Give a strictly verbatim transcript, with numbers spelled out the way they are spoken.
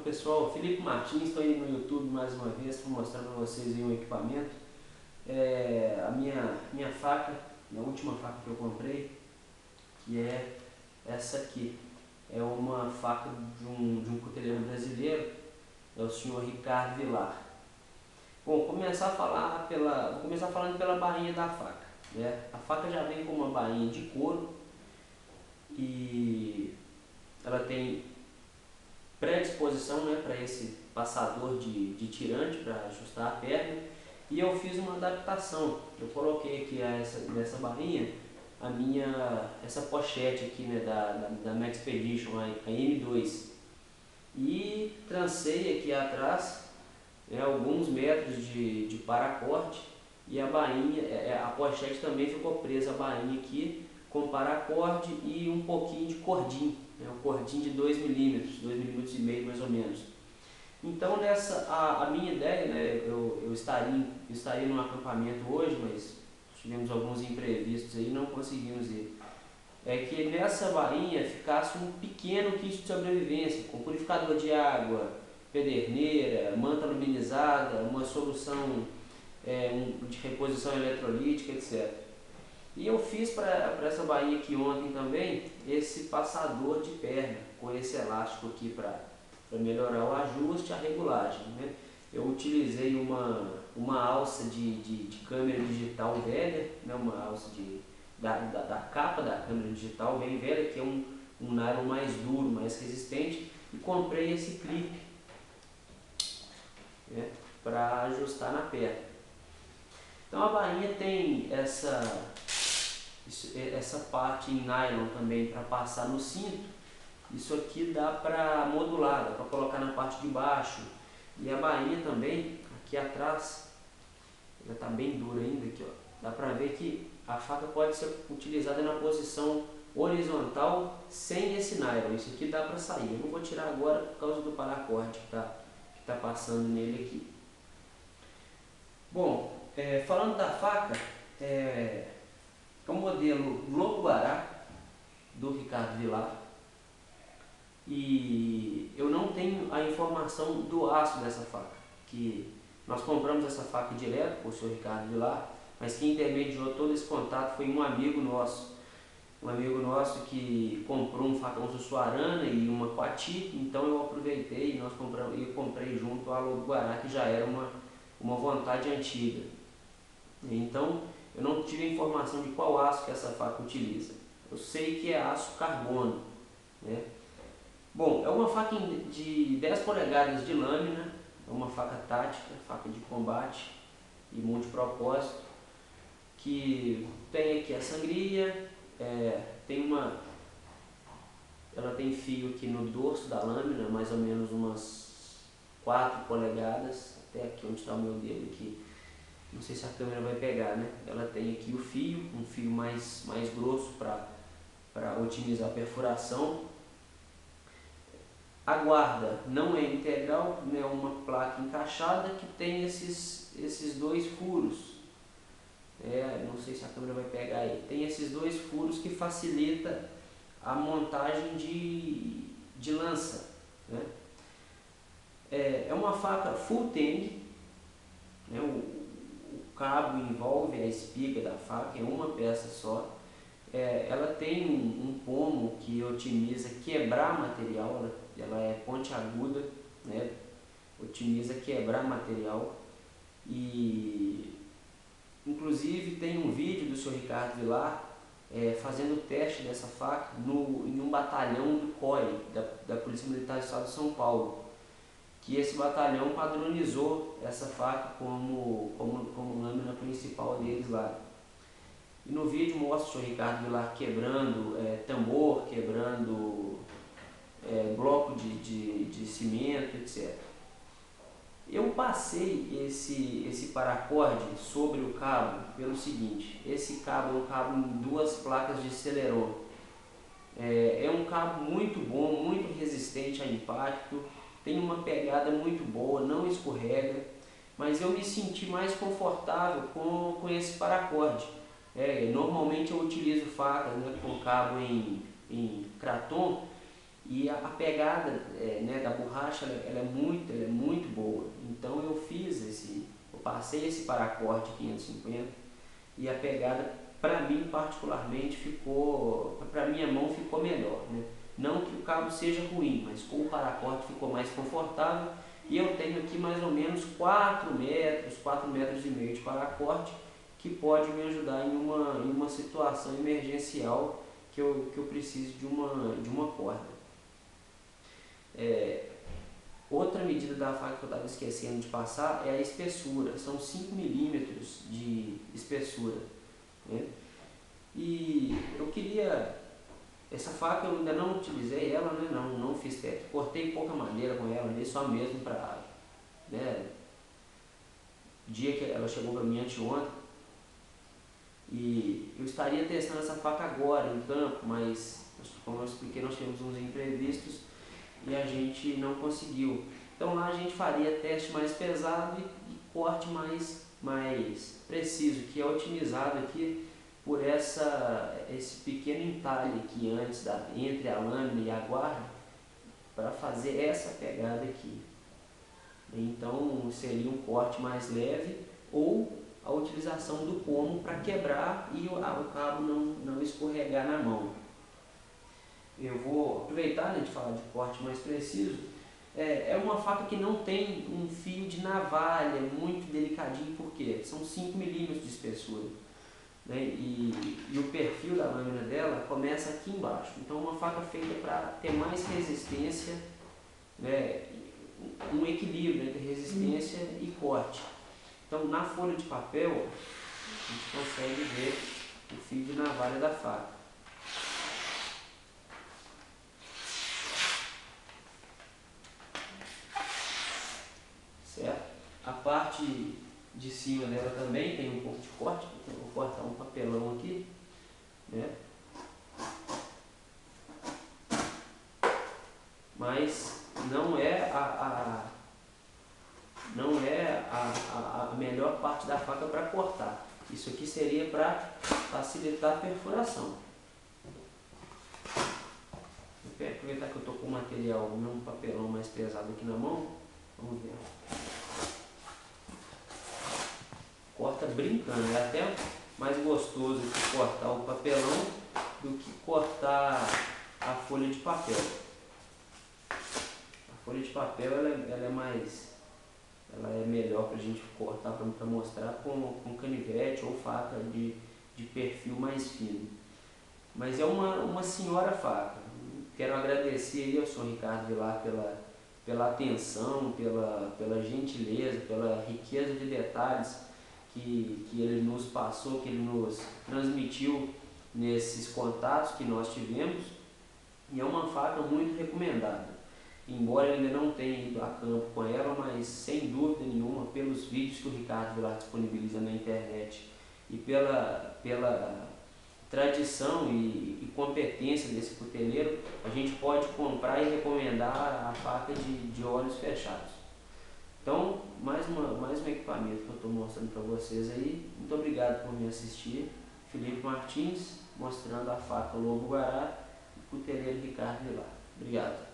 pessoal, Felipe Martins, estou aí no YouTube mais uma vez, estou mostrando para vocês aí um equipamento. É, a minha, minha faca, a última faca que eu comprei, que é essa aqui. É uma faca de um, de um cuteleiro brasileiro, é o senhor Ricardo Vilar. Bom, vou começar, a falar pela, vou começar falando pela bainha da faca. Né? A faca já vem com uma bainha de couro e ela tem predisposição, né, para esse passador de, de tirante para ajustar a perna, e eu fiz uma adaptação. Eu coloquei aqui essa, nessa bainha a minha, essa pochete aqui, né, da, da, da Maxpedition, a M dois, e trancei aqui atrás, né, alguns metros de, de paracorte, e a bainha, a pochete também ficou presa a bainha aqui com paracorte e um pouquinho de cordinho, né, um cordinho de dois milímetros, dois milímetros e meio mais ou menos. Então nessa, a, a minha ideia, né, eu, eu estaria, eu estaria num acampamento hoje, mas tivemos alguns imprevistos aí e não conseguimos ir. É que nessa bainha ficasse um pequeno kit de sobrevivência, com purificador de água, pederneira, manta aluminizada, uma solução é, um, de reposição eletrolítica, etcétera. E eu fiz para essa bainha aqui ontem também esse passador de perna, com esse elástico aqui para melhorar o ajuste e a regulagem. Né? Eu utilizei uma, uma alça de, de, de câmera digital velha, né? Uma alça de, da, da, da capa da câmera digital bem velha, que é um, um nylon mais duro, mais resistente, e comprei esse clipe, né, para ajustar na perna. Então a bainha tem essa, essa parte em nylon também para passar no cinto. Isso aqui dá para modular, dá para colocar na parte de baixo. E a bainha também, aqui atrás, ela está bem dura ainda, aqui, ó. Dá para ver que a faca pode ser utilizada na posição horizontal sem esse nylon. Isso aqui dá para sair. Eu não vou tirar agora por causa do paracorte que está que tá passando nele aqui. Bom, é, falando da faca, é, é um modelo Lobo-Guará do Ricardo Vilar. E eu não tenho a informação do aço dessa faca, que nós compramos essa faca direto com o senhor Ricardo Vilar, mas quem intermediou todo esse contato foi um amigo nosso, um amigo nosso que comprou um facão Sussuarana e uma Coati. Então eu aproveitei e nós compramos, eu comprei junto a Lobo-Guará, que já era uma, uma vontade antiga. Então eu não tive informação de qual aço que essa faca utiliza. Eu sei que é aço carbono, né? Bom, é uma faca de dez polegadas de lâmina, é uma faca tática, faca de combate e multipropósito, que tem aqui a sangria, é, tem uma, ela tem fio aqui no dorso da lâmina, mais ou menos umas quatro polegadas, até aqui onde está o meu dedo aqui, não sei se a câmera vai pegar, né? Ela tem aqui o fio, um fio mais, mais grosso para otimizar a perfuração. A guarda não é integral, é né, uma placa encaixada que tem esses, esses dois furos. É, não sei se a câmera vai pegar aí. Tem esses dois furos que facilita a montagem de, de lança. Né? É, é uma faca full tang, né, o, o cabo envolve a espiga da faca, é uma peça só. É, ela tem um, um pomo que otimiza quebrar material, ela, ela é pontiaguda, né? Otimiza quebrar material. E inclusive tem um vídeo do senhor Ricardo Vilar é, fazendo o teste dessa faca no, em um batalhão do C O I, da, da Polícia Militar do Estado de São Paulo, que esse batalhão padronizou essa faca como, como, como lâmina principal deles lá. E no vídeo mostra o senhor Ricardo Vilar quebrando é, tambor, quebrando é, bloco de, de, de cimento, etcétera. Eu passei esse, esse paracorde sobre o cabo pelo seguinte: esse cabo é um cabo em duas placas de Celeron. É, é um cabo muito bom, muito resistente a impacto, tem uma pegada muito boa, não escorrega, mas eu me senti mais confortável com, com esse paracorde. É, normalmente eu utilizo facas, né, com cabo em, em Kraton, E a, a pegada é, né, da borracha ela, ela, é muito, ela é muito boa. Então eu fiz esse, eu passei esse paracorte quinhentos e cinquenta e a pegada para mim particularmente ficou, para minha mão ficou melhor, né? Não que o cabo seja ruim, mas com o paracorte ficou mais confortável. E eu tenho aqui mais ou menos quatro metros, quatro metros e meio de paracorte, que pode me ajudar em uma, em uma situação emergencial que eu, que eu preciso de uma, de uma corda. É, outra medida da faca que eu estava esquecendo de passar é a espessura. São cinco milímetros de espessura, né? E eu queria... Essa faca eu ainda não utilizei ela, né? não, não fiz teto. Cortei pouca madeira com ela, né? Só mesmo para... Né? Dia que ela chegou para mim anteontem. E eu estaria testando essa faca agora em campo, mas como eu expliquei, nós tivemos uns imprevistos e a gente não conseguiu. Então lá a gente faria teste mais pesado e, e corte mais, mais preciso, que é otimizado aqui por essa, esse pequeno entalhe aqui antes da, entre a lâmina e a guarda, para fazer essa pegada aqui. Então seria um corte mais leve ou a utilização do pomo para quebrar e o, o cabo não, não escorregar na mão. Eu vou aproveitar, né, de falar de corte mais preciso. É, é uma faca que não tem um fio de navalha muito delicadinho, porque são cinco milímetros de espessura, né, e, e o perfil da lâmina dela começa aqui embaixo. Então uma faca feita para ter mais resistência, né, um equilíbrio entre resistência e corte. Então na folha de papel a gente consegue ver o fio de navalha da faca. Certo? A parte de cima dela também tem um pouco de corte, então eu vou cortar um papelão aqui, né? Mas não é a, a não é a, a, a melhor parte da faca para cortar. Isso aqui seria para facilitar a perfuração. Vou aproveitar que eu estou com o material, um papelão mais pesado aqui na mão. Vamos ver. Corta brincando, é até mais gostoso de cortar o papelão do que cortar a folha de papel. A folha de papel ela é, ela é mais, ela é melhor para a gente cortar, para mostrar com, com canivete ou faca de, de perfil mais fino. Mas é uma, uma senhora faca. Quero agradecer aí ao senhor Ricardo Vilar pela, pela atenção, pela, pela gentileza, pela riqueza de detalhes que, que ele nos passou, que ele nos transmitiu nesses contatos que nós tivemos. E é uma faca muito recomendada. Embora eu ainda não tenha ido a campo com ela, mas sem dúvida nenhuma, pelos vídeos que o Ricardo Vilar disponibiliza na internet e pela, pela tradição e, e competência desse cuteleiro, a gente pode comprar e recomendar a faca de, de olhos fechados. Então, mais, uma, mais um equipamento que eu estou mostrando para vocês aí. Muito obrigado por me assistir. Felipe Martins, mostrando a faca Lobo Guará e o cuteleiro Ricardo Vilar. Obrigado.